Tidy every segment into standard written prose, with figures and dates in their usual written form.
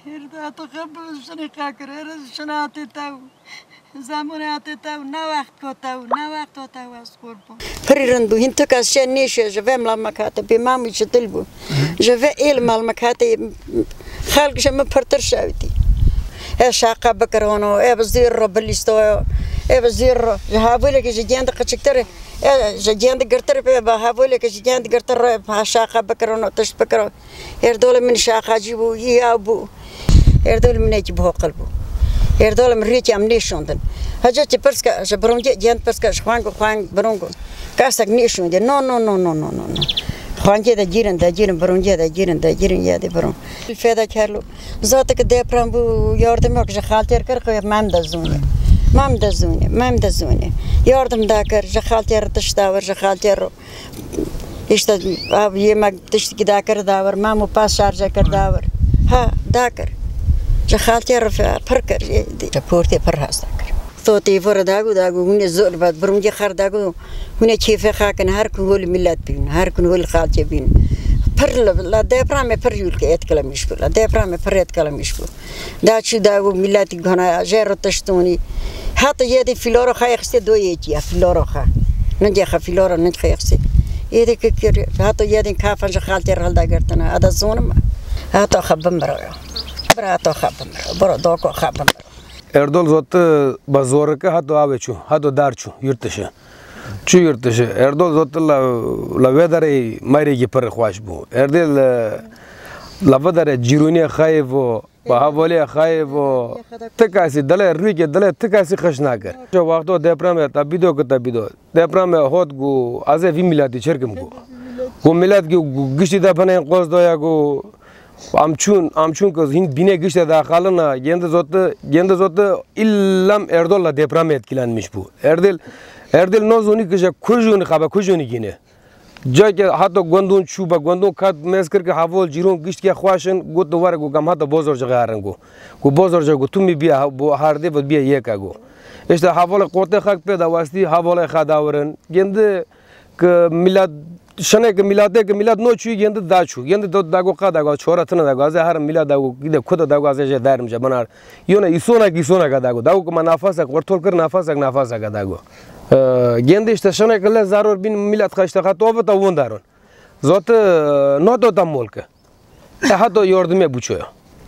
Irda تقبل شنو كاكر شنو تتاو زمان تتاو نوقت كتاو نوقت تتاو أسقوربو. فريرندو هنتو كاشين نيشة جفام لما كاتب بمامي شتلبو جفا إل مال مكاتب خالق جم فرتر شاوتي. شاقة بكرهونو بزير باليستوى بزير جهابولك جيان دقشكتر جيان دقرتر بهابولك جيان دقرتر شاقة بكرهونو تش بكرهون يردول من شاقة جيبو يابو يردول من يجيبه قلبو يردول من ريتي أمنيشوندن هجت برسكا جبرونجي جيان برسكا خوان برونجو كاسك نيشوندن نو خوانجي دا جيرن برونجي دا جيرن يا دي برون الفيدا كارلو زاتك دي برامبو ياردم يوك جخالتير كر خوي مام دزوني ياردم داكر جخالتير تشتاور جخالتير işte yemek tişteki dakar davar mamu pas şarja kar davar ha dakar jahalter parkar porte parhastakar toti fordagu dagu hune zorbat burumge khardagu hune chefe khakan har kun millat bin har kun khalche bin par la deprame par yulke etkalamış bu la deprame par etkalamış bu da chu dagu millat gona jero tashtoni hatta yedi filoro khayxste doyeti filoro kha nje kha filoro nje khayxste يدك كثير هاتو يدين كافن جخالتي رالدا قرتنا هذا زونم هاتو خبم برا دوكو خبم Erdol zotu bazorka hato avechu hato darchu yurtdışı çu yurtdışı Erdol zotu la vedare mayre gipar khwash bu Erdel la vedare jiruni khayvo bahavole khayvo tıkası dale rüke dale tıkası khaşnaker şu vaqto deprem tabido deprem hot gu aze vi milati cherkim gu milat gu gişti da bana qozdoya gu amçun kız hind bine gişte da khalına gende zotu illam Erdol'la deprem etkilenmiş bu Erdel nozuni kıja kujuni gine Jake hatta gondun çuba gondun kat mesker ke havol jiron gisht ke khwashin gut war go gam hatta bozor jagaran go bozor jago tumi bi bu harde bu bi yeka go işte havol qote khak pe da wasti havol khadawren gende ke milad shane ke milad no chu gende da chu gende da go qada go choratna da go az har milad da go gide khuda da go az je darim jabanar yona isona ga da go manafasa qortol kir nafasa ga da go Gende işte şuna kadar zarur bin millet kaçta katova da vundarun. Zaten noto tam molke. Hatta yardım buçuyor.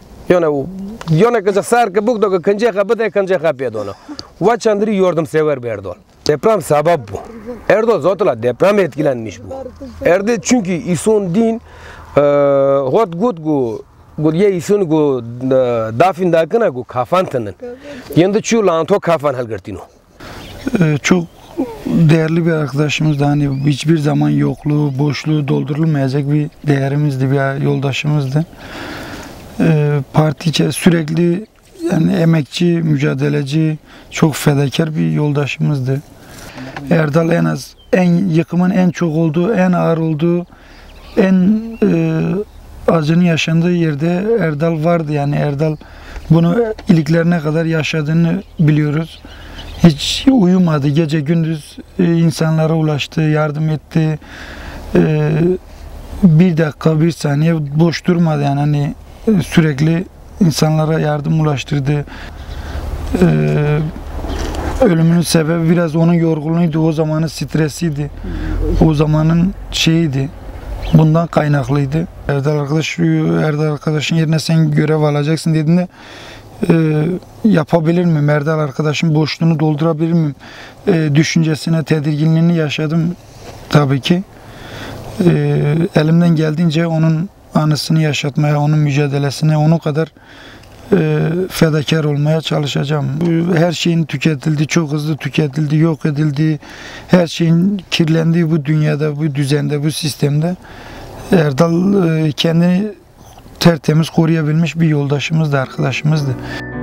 Yani kaç sar ke bugdo ke kanje kabade kanje kapıyadona. Vaçandri yardım sever bir Erdol. Deprem sebep bu. Erdol zaten deprem etkilenmiş bu. Erdol çünkü isun din hot good ye isun go dafin dakına go kafantanın. Yende şu lanto kafan halgertino. Çok değerli bir arkadaşımızdı. Hani hiçbir zaman yokluğu, boşluğu doldurulmayacak bir değerimizdi, bir yoldaşımızdı. Parti içerisinde sürekli yani emekçi, mücadeleci, çok fedakar bir yoldaşımızdı. Erdal yıkımın en çok olduğu, en ağır olduğu, en acının yaşandığı yerde Erdal vardı. Yani Erdal bunu iliklerine kadar yaşadığını biliyoruz. Hiç uyumadı. Gece gündüz insanlara ulaştı, yardım etti. Bir dakika, bir saniye boş durmadı. Yani hani sürekli insanlara yardım ulaştırdı. Ölümünün sebebi biraz onun yorgunluğuydu. O zamanın stresiydi. O zamanın şeyiydi. Bundan kaynaklıydı. Erdal arkadaşın yerine sen görev alacaksın dediğinde yapabilir miyim? Erdal arkadaşın boşluğunu doldurabilir miyim? Düşüncesine, tedirginliğini yaşadım tabii ki. Elimden geldiğince onun anısını yaşatmaya, onun mücadelesine, onun kadar fedakar olmaya çalışacağım. Her şeyin tüketildi, çok hızlı tüketildi, yok edildi. Her şeyin kirlendiği bu dünyada, bu düzende, bu sistemde Erdal kendini tertemiz koruyabilmiş bir yoldaşımızdı, arkadaşımızdı.